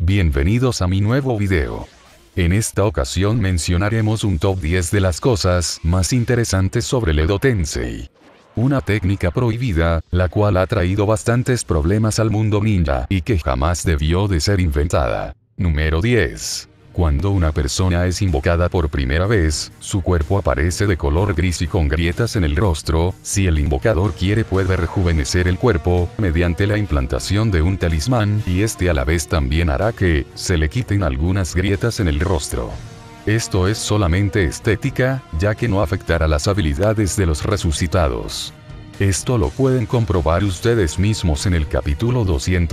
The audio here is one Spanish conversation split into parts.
Bienvenidos a mi nuevo video. En esta ocasión mencionaremos un top 10 de las cosas más interesantes sobre el Edo Tensei. Una técnica prohibida, la cual ha traído bastantes problemas al mundo ninja y que jamás debió de ser inventada. Número 10. Cuando una persona es invocada por primera vez, su cuerpo aparece de color gris y con grietas en el rostro. Si el invocador quiere puede rejuvenecer el cuerpo, mediante la implantación de un talismán, y este a la vez también hará que se le quiten algunas grietas en el rostro. Esto es solamente estética, ya que no afectará las habilidades de los resucitados. Esto lo pueden comprobar ustedes mismos en el capítulo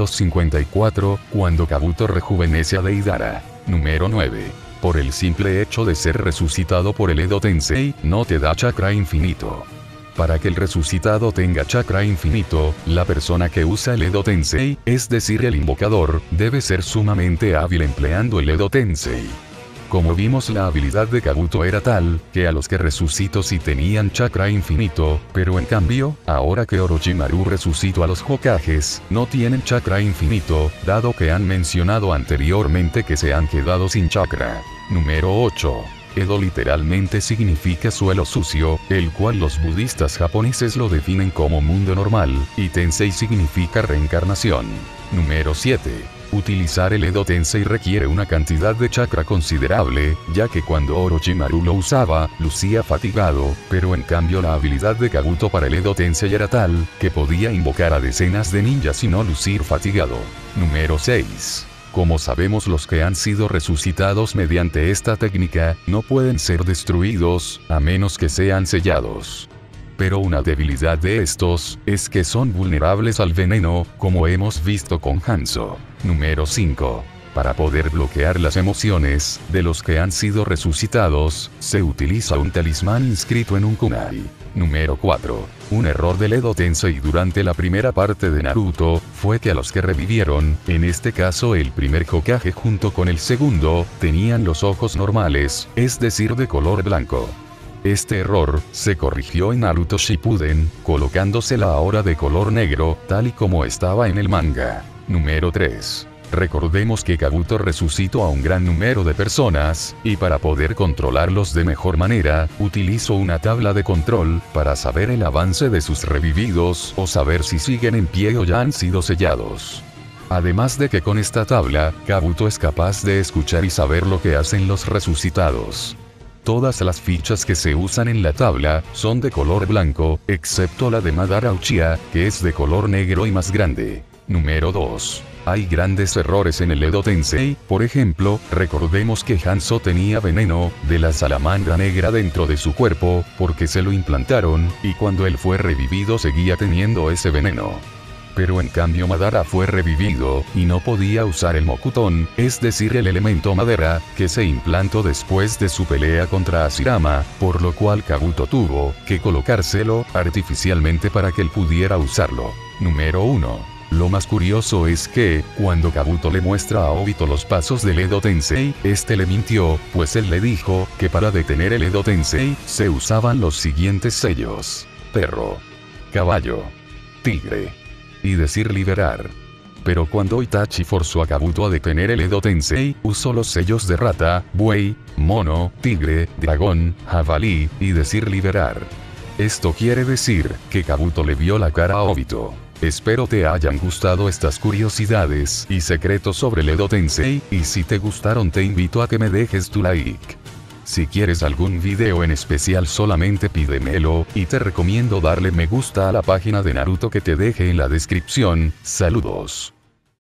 254, cuando Kabuto rejuvenece a Deidara. Número 9. Por el simple hecho de ser resucitado por el Edo Tensei, no te da chakra infinito. Para que el resucitado tenga chakra infinito, la persona que usa el Edo Tensei, es decir el invocador, debe ser sumamente hábil empleando el Edo Tensei. Como vimos, la habilidad de Kabuto era tal, que a los que resucitó sí tenían chakra infinito, pero en cambio, ahora que Orochimaru resucitó a los Hokages, no tienen chakra infinito, dado que han mencionado anteriormente que se han quedado sin chakra. Número 8. Edo literalmente significa suelo sucio, el cual los budistas japoneses lo definen como mundo normal, y Tensei significa reencarnación. Número 7. Utilizar el Edo Tensei requiere una cantidad de chakra considerable, ya que cuando Orochimaru lo usaba, lucía fatigado, pero en cambio la habilidad de Kabuto para el Edo Tensei era tal, que podía invocar a decenas de ninjas y no lucir fatigado. Número 6. Como sabemos, los que han sido resucitados mediante esta técnica, no pueden ser destruidos, a menos que sean sellados. Pero una debilidad de estos, es que son vulnerables al veneno, como hemos visto con Hanzo. Número 5. Para poder bloquear las emociones de los que han sido resucitados, se utiliza un talismán inscrito en un kunai. Número 4. Un error del Edo Tensei durante la primera parte de Naruto, fue que a los que revivieron, en este caso el primer Hokage junto con el segundo, tenían los ojos normales, es decir de color blanco. Este error se corrigió en Naruto Shippuden, colocándosela ahora de color negro, tal y como estaba en el manga. Número 3. Recordemos que Kabuto resucitó a un gran número de personas, y para poder controlarlos de mejor manera, utilizó una tabla de control, para saber el avance de sus revividos, o saber si siguen en pie o ya han sido sellados. Además de que con esta tabla, Kabuto es capaz de escuchar y saber lo que hacen los resucitados. Todas las fichas que se usan en la tabla, son de color blanco, excepto la de Madara Uchiha, que es de color negro y más grande. Número 2. Hay grandes errores en el Edo Tensei, por ejemplo, recordemos que Hanzo tenía veneno, de la salamandra negra dentro de su cuerpo, porque se lo implantaron, y cuando él fue revivido seguía teniendo ese veneno. Pero en cambio Madara fue revivido, y no podía usar el Mokuton, es decir el elemento madera, que se implantó después de su pelea contra Hashirama, por lo cual Kabuto tuvo que colocárselo artificialmente para que él pudiera usarlo. Número 1. Lo más curioso es que, cuando Kabuto le muestra a Obito los pasos del Edo Tensei, este le mintió, pues él le dijo que para detener el Edo Tensei, se usaban los siguientes sellos: perro, caballo, tigre, y decir liberar. Pero cuando Itachi forzó a Kabuto a detener el Edo Tensei, usó los sellos de rata, buey, mono, tigre, dragón, jabalí, y decir liberar. Esto quiere decir, que Kabuto le vio la cara a Obito. Espero te hayan gustado estas curiosidades y secretos sobre el Edo Tensei, y si te gustaron te invito a que me dejes tu like. Si quieres algún video en especial solamente pídemelo, y te recomiendo darle me gusta a la página de Naruto que te deje en la descripción. Saludos.